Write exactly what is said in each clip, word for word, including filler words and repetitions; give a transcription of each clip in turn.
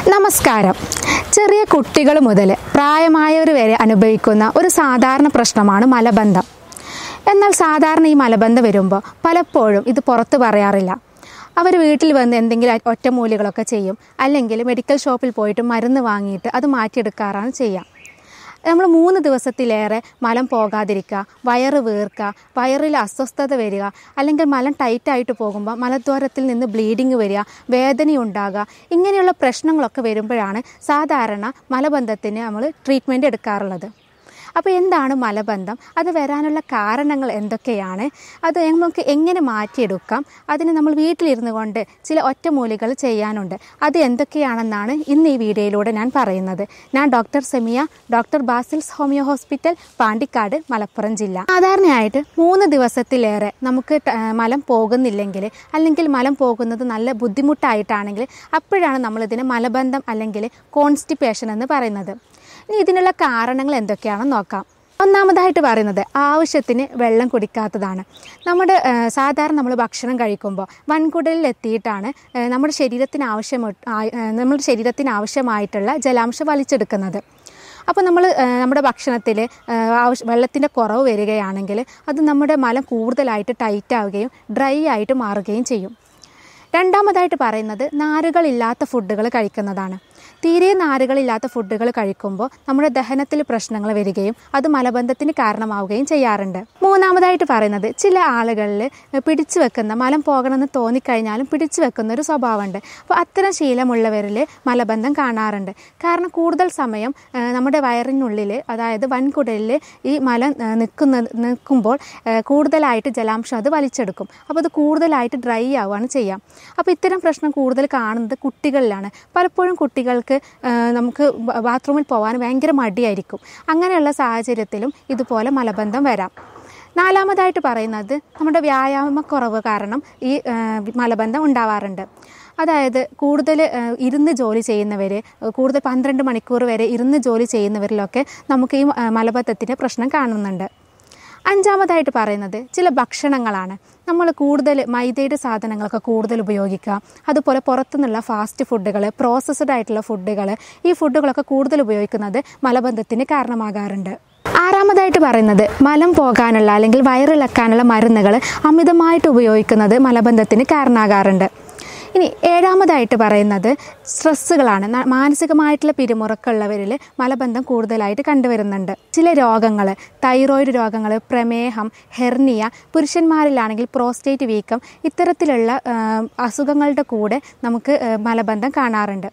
നമസ്കാരം. ചെറിയ കുട്ടികൾ മുതൽ പ്രായമായവർ വരെ അനുഭവിക്കുന്ന ഒരു സാധാരണ പ്രശ്നമാണ് മലബന്ധം. എന്നാൽ സാധാരണ ഈ മലബന്ധം വരുമ്പോൾ പലപ്പോഴും ഇത് പുറത്ത് പറയാറില്ല. അവർ വീട്ടിൽ വന്ന് എന്തെങ്കിലും ഒറ്റമൂലികളൊക്കെ ചെയ്യും, അല്ലെങ്കിൽ മെഡിക്കൽ ഷോപ്പിൽ പോയിട്ട് മരുന്ന് വാങ്ങിയിട്ട് അത് മാറ്റിയെടുക്കാറാണ് ചെയ്യുക. നമ്മൾ മൂന്ന് ദിവസത്തിലേറെ മലം പോകാതിരിക്കുക, വയറ് വീർക്കുക, വയറിൽ അസ്വസ്ഥത വരിക, അല്ലെങ്കിൽ മലം ടൈറ്റായിട്ട് പോകുമ്പോൾ മലദ്വാരത്തിൽ നിന്ന് ബ്ലീഡിങ് വരിക, വേദനയുണ്ടാകുക, ഇങ്ങനെയുള്ള പ്രശ്നങ്ങളൊക്കെ വരുമ്പോഴാണ് സാധാരണ മലബന്ധത്തിന് നമ്മൾ ട്രീറ്റ്മെൻറ്റ് എടുക്കാറുള്ളത്. അപ്പോൾ എന്താണ് മലബന്ധം, അത് വരാനുള്ള കാരണങ്ങൾ എന്തൊക്കെയാണ്, അത് നമുക്ക് എങ്ങനെ മാറ്റിയെടുക്കാം, അതിന് നമ്മൾ വീട്ടിലിരുന്നു കൊണ്ട് ചില ഒറ്റമൂലികൾ ചെയ്യാനുണ്ട്. അത് എന്തൊക്കെയാണെന്നാണ് ഇന്ന് ഈ വീഡിയോയിലൂടെ ഞാൻ പറയുന്നത്. ഞാൻ doctor Semiya, doctor Basil's homeo hospital, Pandikkad, Malappuram ജില്ല. സാധാരണയായിട്ട് മൂന്ന് ദിവസത്തിലേറെ നമുക്ക് മലം പോകുന്നില്ലെങ്കിൽ, അല്ലെങ്കിൽ മലം പോകുന്നത് നല്ല ബുദ്ധിമുട്ടായിട്ടാണെങ്കിൽ, അപ്പോഴാണ് നമ്മളിതിന് മലബന്ധം അല്ലെങ്കിൽ കോൺസ്റ്റിപ്പേഷൻ എന്ന് പറയുന്നത്. ഇനി ഇതിനുള്ള കാരണങ്ങൾ എന്തൊക്കെയാണെന്ന് നോക്കാം. ഒന്നാമതായിട്ട് പറയുന്നത് ആവശ്യത്തിന് വെള്ളം കുടിക്കാത്തതാണ്. നമ്മുടെ സാധാരണ നമ്മൾ ഭക്ഷണം കഴിക്കുമ്പോൾ വൻകുടലിൽ എത്തിയിട്ടാണ് നമ്മുടെ ശരീരത്തിന് ആവശ്യം നമ്മുടെ ശരീരത്തിന് ആവശ്യമായിട്ടുള്ള ജലാംശം വലിച്ചെടുക്കുന്നത്. അപ്പോൾ നമ്മൾ നമ്മുടെ ഭക്ഷണത്തിൽ ആവശ്യ വെള്ളത്തിൻ്റെ കുറവ് വരികയാണെങ്കിൽ അത് നമ്മുടെ മലം കൂടുതലായിട്ട് ടൈറ്റ് ആവുകയും ഡ്രൈ ആയിട്ട് മാറുകയും ചെയ്യും. രണ്ടാമതായിട്ട് പറയുന്നത് നാരുകളില്ലാത്ത ഫുഡുകൾ കഴിക്കുന്നതാണ്. തീരെ നാരുകളില്ലാത്ത ഫുഡുകൾ കഴിക്കുമ്പോൾ നമ്മുടെ ദഹനത്തിൽ പ്രശ്നങ്ങൾ വരികയും അത് മലബന്ധത്തിന് കാരണമാവുകയും ചെയ്യാറുണ്ട്. മൂന്നാമതായിട്ട് പറയുന്നത് ചില ആളുകളിൽ പിടിച്ചു വെക്കുന്ന മലം പോകണമെന്ന് തോന്നിക്കഴിഞ്ഞാലും പിടിച്ചു വെക്കുന്ന ഒരു സ്വഭാവമുണ്ട്. അപ്പോൾ അത്തരം ശീലമുള്ളവരിൽ മലബന്ധം കാണാറുണ്ട്. കാരണം കൂടുതൽ സമയം നമ്മുടെ വയറിനുള്ളിൽ, അതായത് വൻകുടലിൽ ഈ മലം നിൽക്കുന്ന നിൽക്കുമ്പോൾ കൂടുതലായിട്ട് ജലാംശം അത് വലിച്ചെടുക്കും. അപ്പോൾ അത് കൂടുതലായിട്ട് ഡ്രൈ ആവുകയാണ് ചെയ്യാം. അപ്പോൾ ഇത്തരം പ്രശ്നം കൂടുതൽ കാണുന്നത് കുട്ടികളിലാണ്. പലപ്പോഴും കുട്ടികൾക്ക് നമുക്ക് ബാത്റൂമിൽ പോകാൻ ഭയങ്കര മടിയായിരിക്കും. അങ്ങനെയുള്ള സാഹചര്യത്തിലും ഇതുപോലെ മലബന്ധം വരാം. നാലാമതായിട്ട് പറയുന്നത് നമ്മുടെ വ്യായാമക്കുറവ് കാരണം ഈ മലബന്ധം ഉണ്ടാവാറുണ്ട്. അതായത് കൂടുതൽ ഇരുന്ന് ജോലി ചെയ്യുന്നവർ, കൂടുതൽ പന്ത്രണ്ട് മണിക്കൂർ വരെ ഇരുന്ന് ജോലി ചെയ്യുന്നവരിലൊക്കെ നമുക്ക് ഈ മലബന്ധത്തിൻ്റെ പ്രശ്നം കാണുന്നുണ്ട്. അഞ്ചാമതായിട്ട് പറയുന്നത് ചില ഭക്ഷണങ്ങളാണ്. നമ്മൾ കൂടുതൽ മൈദയുടെ സാധനങ്ങളൊക്കെ കൂടുതൽ ഉപയോഗിക്കുക, അതുപോലെ പുറത്തുനിന്നുള്ള ഫാസ്റ്റ് ഫുഡുകൾ, പ്രോസസ്ഡ് ആയിട്ടുള്ള ഫുഡുകൾ, ഈ ഫുഡുകളൊക്കെ കൂടുതൽ ഉപയോഗിക്കുന്നത് മലബന്ധത്തിന് കാരണമാകാറുണ്ട്. ആറാമതായിട്ട് പറയുന്നത് മലം പോകാനുള്ള അല്ലെങ്കിൽ വയറിളക്കാനുള്ള മരുന്നുകൾ അമിതമായിട്ട് ഉപയോഗിക്കുന്നത് മലബന്ധത്തിന് കാരണമാകാറുണ്ട്. ഇനി ഏഴാമതായിട്ട് പറയുന്നത് സ്ട്രെസ്സുകളാണ്. മാനസികമായിട്ടുള്ള പിരിമുറുക്കമുള്ളവരിൽ മലബന്ധം കൂടുതലായിട്ട് കണ്ടുവരുന്നുണ്ട്. ചില രോഗങ്ങൾ, തൈറോയിഡ് രോഗങ്ങൾ, പ്രമേഹം, ഹെർണിയ, പുരുഷന്മാരിലാണെങ്കിൽ പ്രോസ്റ്റേറ്റ് വീക്കം, ഇത്തരത്തിലുള്ള അസുഖങ്ങളുടെ കൂടെ നമുക്ക് മലബന്ധം കാണാറുണ്ട്.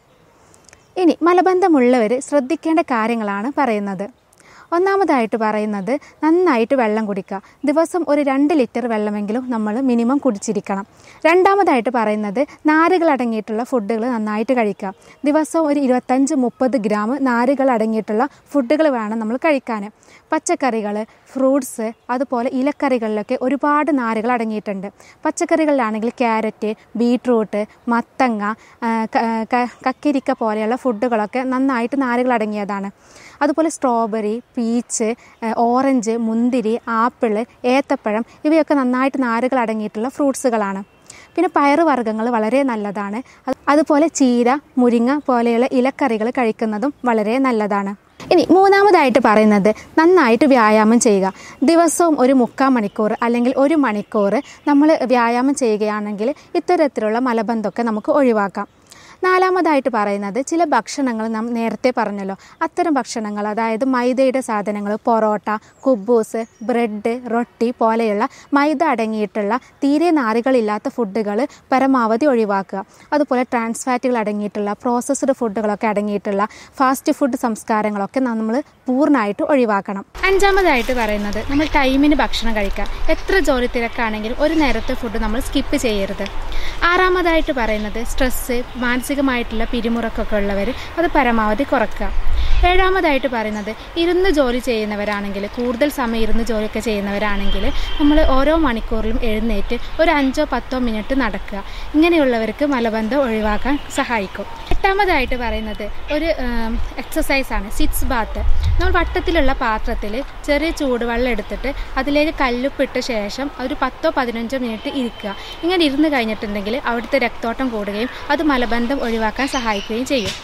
ഇനി മലബന്ധമുള്ളവർ ശ്രദ്ധിക്കേണ്ട കാര്യങ്ങളാണ് പറയുന്നത്. ഒന്നാമതായിട്ട് പറയുന്നത് നന്നായിട്ട് വെള്ളം കുടിക്കുക. ദിവസം ഒരു രണ്ട് ലിറ്റർ വെള്ളമെങ്കിലും നമ്മൾ മിനിമം കുടിച്ചിരിക്കണം. രണ്ടാമതായിട്ട് പറയുന്നത് നാരുകൾ അടങ്ങിയിട്ടുള്ള ഫുഡുകൾ നന്നായിട്ട് കഴിക്കുക. ദിവസം ഒരു ഇരുപത്തഞ്ച് മുപ്പത് ഗ്രാം നാരുകൾ അടങ്ങിയിട്ടുള്ള ഫുഡുകൾ വേണം നമ്മൾ കഴിക്കാൻ. പച്ചക്കറികൾ, ഫ്രൂട്ട്സ്, അതുപോലെ ഇലക്കറികളിലൊക്കെ ഒരുപാട് നാരുകൾ അടങ്ങിയിട്ടുണ്ട്. പച്ചക്കറികളിലാണെങ്കിൽ ക്യാരറ്റ്, ബീട്രൂട്ട്, മത്തങ്ങ, കക്കിരിക്ക പോലെയുള്ള ഫുഡുകളൊക്കെ നന്നായിട്ട് നാരുകൾ അടങ്ങിയതാണ്. അതുപോലെ സ്ട്രോബെറി, പീച്ച്, ഓറഞ്ച്, മുന്തിരി, ആപ്പിള്, ഏത്തപ്പഴം ഇവയൊക്കെ നന്നായിട്ട് നാരുകൾ അടങ്ങിയിട്ടുള്ള ഫ്രൂട്ട്സുകളാണ്. പിന്നെ പയറുവർഗ്ഗങ്ങൾ വളരെ നല്ലതാണ്. അതുപോലെ ചീര, മുരിങ്ങ പോലെയുള്ള ഇലക്കറികൾ കഴിക്കുന്നതും വളരെ നല്ലതാണ്. ഇനി മൂന്നാമതായിട്ട് പറയുന്നത് നന്നായിട്ട് വ്യായാമം ചെയ്യുക. ദിവസവും ഒരു മുക്കാൽ മണിക്കൂർ അല്ലെങ്കിൽ ഒരു മണിക്കൂർ നമ്മൾ വ്യായാമം ചെയ്യുകയാണെങ്കിൽ ഇത്തരത്തിലുള്ള മലബന്ധമൊക്കെ നമുക്ക് ഒഴിവാക്കാം. നാലാമതായിട്ട് പറയുന്നത് ചില ഭക്ഷണങ്ങൾ നാം നേരത്തെ പറഞ്ഞല്ലോ, അത്തരം ഭക്ഷണങ്ങൾ, അതായത് മൈദയുടെ സാധനങ്ങൾ, പൊറോട്ട, കുബൂസ്, ബ്രെഡ്, റൊട്ടി പോലെയുള്ള മൈദ അടങ്ങിയിട്ടുള്ള തീരെ നാരുകളില്ലാത്ത ഫുഡുകൾ പരമാവധി ഒഴിവാക്കുക. അതുപോലെ ട്രാൻസ് ഫാറ്റുകൾ അടങ്ങിയിട്ടുള്ള പ്രോസസ്ഡ് ഫുഡുകളൊക്കെ അടങ്ങിയിട്ടുള്ള ഫാസ്റ്റ് ഫുഡ് സംസ്കാരങ്ങളൊക്കെ നമ്മൾ പൂർണ്ണമായിട്ട് ഒഴിവാക്കണം. അഞ്ചാമതായിട്ട് പറയുന്നത് നമ്മൾ ടൈമിന് ഭക്ഷണം കഴിക്കുക. എത്ര ജോലി തിരക്കാണെങ്കിലും ഒരു നേരത്തെ ഫുഡ് നമ്മൾ സ്കിപ്പ് ചെയ്യരുത്. ആറാമതായിട്ട് പറയുന്നത് സ്ട്രെസ്സ്, മാനസികമായിട്ടുള്ള പിരിമുറക്കൊക്കെ ഉള്ളവർ അത് പരമാവധി കുറയ്ക്കുക. ഏഴാമതായിട്ട് പറയുന്നത് ഇരുന്ന് ജോലി ചെയ്യുന്നവരാണെങ്കിൽ, കൂടുതൽ സമയം ഇരുന്ന് ജോലിയൊക്കെ ചെയ്യുന്നവരാണെങ്കിൽ നമ്മൾ ഓരോ മണിക്കൂറിലും എഴുന്നേറ്റ് ഒരു അഞ്ചോ പത്തോ മിനിറ്റ് നടക്കുക. ഇങ്ങനെയുള്ളവർക്ക് മലബന്ധം ഒഴിവാക്കാൻ സഹായിക്കും. എട്ടാമതായിട്ട് പറയുന്നത് ഒരു എക്സസൈസാണ്, സിറ്റ്സ് ബാത്ത്. നമ്മൾ വട്ടത്തിലുള്ള പാത്രത്തിൽ ചെറിയ ചൂടുവെള്ളം എടുത്തിട്ട് അതിലേക്ക് കല്ലുപ്പിട്ട ശേഷം ഒരു പത്തോ പതിനഞ്ചോ മിനിറ്റ് ഇരിക്കുക. ഇങ്ങനെ ഇരുന്ന് കഴിഞ്ഞിട്ടുണ്ടെങ്കിൽ അവിടുത്തെ രക്തോട്ടം കൂടുകയും അത് മലബന്ധം ഒഴിവാക്കാൻ സഹായിക്കുകയും ചെയ്യും.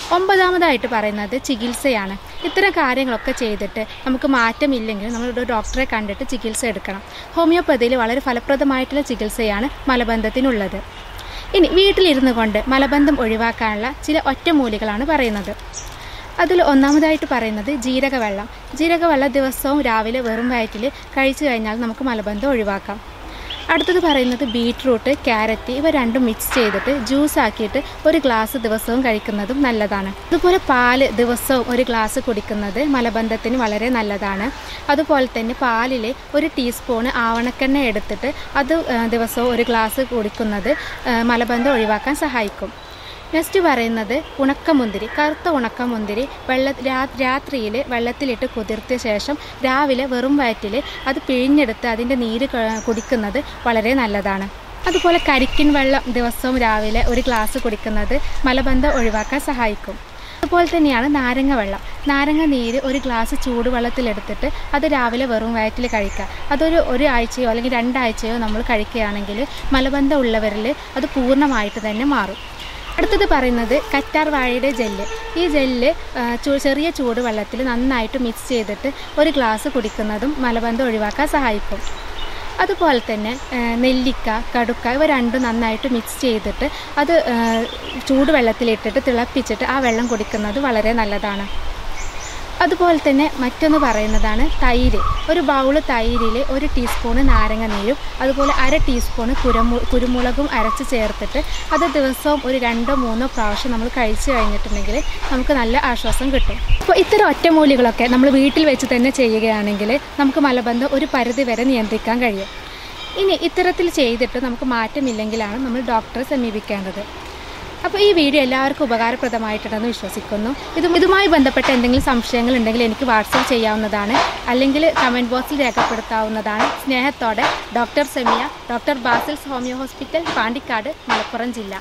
ഒമ്പതാമതായിട്ട് പറയുന്നത് ചികിത്സയാണ്. ഇത്തരം കാര്യങ്ങളൊക്കെ ചെയ്തിട്ട് നമുക്ക് മാറ്റമില്ലെങ്കിൽ നമ്മളൊരു ഡോക്ടറെ കണ്ടിട്ട് ചികിത്സ എടുക്കണം. ഹോമിയോപ്പതിയിൽ വളരെ ഫലപ്രദമായിട്ടുള്ള ചികിത്സയാണ് മലബന്ധത്തിനുള്ളത്. ഇനി വീട്ടിലിരുന്നു കൊണ്ട് മലബന്ധം ഒഴിവാക്കാനുള്ള ചില ഒറ്റമൂലികളാണ് പറയുന്നത്. അതിൽ ഒന്നാമതായിട്ട് പറയുന്നത് ജീരകവെള്ളം. ജീരകവെള്ളം ദിവസവും രാവിലെ വെറും വയറ്റിൽ കഴിച്ചു കഴിഞ്ഞാൽ നമുക്ക് മലബന്ധം ഒഴിവാക്കാം. അടുത്തത് പറയുന്നത് ബീട്രൂട്ട്, ക്യാരറ്റ് ഇവ രണ്ടും മിക്സ് ചെയ്തിട്ട് ജ്യൂസ് ആക്കിയിട്ട് ഒരു ഗ്ലാസ് ദിവസവും കഴിക്കുന്നതും നല്ലതാണ്. അതുപോലെ പാല് ദിവസവും ഒരു ഗ്ലാസ് കുടിക്കുന്നത് മലബന്ധത്തിന് വളരെ നല്ലതാണ്. അതുപോലെ തന്നെ പാലിൽ ഒരു ടീസ്പൂണ് ആവണക്കെണ്ണ എടുത്തിട്ട് അത് ദിവസവും ഒരു ഗ്ലാസ് കുടിക്കുന്നത് മലബന്ധം ഒഴിവാക്കാൻ സഹായിക്കും. നെക്സ്റ്റ് പറയുന്നത് ഉണക്കമുന്തിരി. കറുത്ത ഉണക്കമുന്തിരി വെള്ള രാത്രിയിൽ വെള്ളത്തിലിട്ട് കുതിർത്തിയ ശേഷം രാവിലെ വെറും വയറ്റിൽ അത് പിഴിഞ്ഞെടുത്ത് അതിൻ്റെ നീര് കുടിക്കുന്നത് വളരെ നല്ലതാണ്. അതുപോലെ കരിക്കിൻ വെള്ളം ദിവസവും രാവിലെ ഒരു ഗ്ലാസ് കുടിക്കുന്നത് മലബന്ധം ഒഴിവാക്കാൻ സഹായിക്കും. അതുപോലെ തന്നെയാണ് നാരങ്ങ വെള്ളം. നാരങ്ങ നീര് ഒരു ഗ്ലാസ് ചൂടുവെള്ളത്തിലെടുത്തിട്ട് അത് രാവിലെ വെറും വയറ്റിൽ കഴിക്കുക. അതൊരു ഒരു ആഴ്ചയോ അല്ലെങ്കിൽ രണ്ടാഴ്ചയോ നമ്മൾ കഴിക്കുകയാണെങ്കിൽ മലബന്ധം ഉള്ളവരിൽ അത് പൂർണ്ണമായിട്ട് തന്നെ മാറും. അടുത്തത് പറയുന്നത് കറ്റാർ വാഴയുടെ ജെല്ല്. ഈ ജെല്ല് ചെറിയ ചൂടുവെള്ളത്തിൽ നന്നായിട്ട് മിക്സ് ചെയ്തിട്ട് ഒരു ഗ്ലാസ് കുടിക്കുന്നതും മലബന്ധം ഒഴിവാക്കാൻ സഹായിക്കും. അതുപോലെ തന്നെ നെല്ലിക്ക, കടുക്ക ഇവ രണ്ടും നന്നായിട്ട് മിക്സ് ചെയ്തിട്ട് അത് ചൂടുവെള്ളത്തിലിട്ടിട്ട് തിളപ്പിച്ചിട്ട് ആ വെള്ളം കുടിക്കുന്നത് വളരെ നല്ലതാണ്. അതുപോലെ തന്നെ മറ്റൊന്ന് പറയുന്നതാണ് തൈര്. ഒരു ബൗള് തൈരിൽ ഒരു ടീസ്പൂണ് നാരങ്ങ നീരും അതുപോലെ അര ടീസ്പൂണ് കുരുമു കുരുമുളകും അരച്ച് ചേർത്തിട്ട് അത് ദിവസവും ഒരു രണ്ടോ മൂന്നോ പ്രാവശ്യം നമ്മൾ കഴിച്ചു കഴിഞ്ഞിട്ടുണ്ടെങ്കിൽ നമുക്ക് നല്ല ആശ്വാസം കിട്ടും. അപ്പോൾ ഇത്തരം ഒറ്റമൂലികളൊക്കെ നമ്മൾ വീട്ടിൽ വെച്ച് തന്നെ ചെയ്യുകയാണെങ്കിൽ നമുക്ക് മലബന്ധം ഒരു പരിധി വരെ നിയന്ത്രിക്കാൻ കഴിയും. ഇനി ഇത്തരത്തിൽ ചെയ്തിട്ട് നമുക്ക് മാറ്റമില്ലെങ്കിലാണ് നമ്മൾ ഡോക്ടറെ സമീപിക്കേണ്ടത്. അപ്പോൾ ഈ വീഡിയോ എല്ലാവർക്കും ഉപകാരപ്രദമായിട്ടുണ്ടെന്ന് വിശ്വസിക്കുന്നു. ഇതും ഇതുമായി ബന്ധപ്പെട്ട എന്തെങ്കിലും സംശയങ്ങൾ ഉണ്ടെങ്കിൽ എനിക്ക് വാട്സപ്പ് ചെയ്യാവുന്നതാണ്, അല്ലെങ്കിൽ കമൻറ്റ് ബോക്സിൽ രേഖപ്പെടുത്താവുന്നതാണ്. സ്നേഹത്തോടെ doctor Semiya, doctor Basil's homeo hospital, Pandikkad, Malappuram ജില്ല.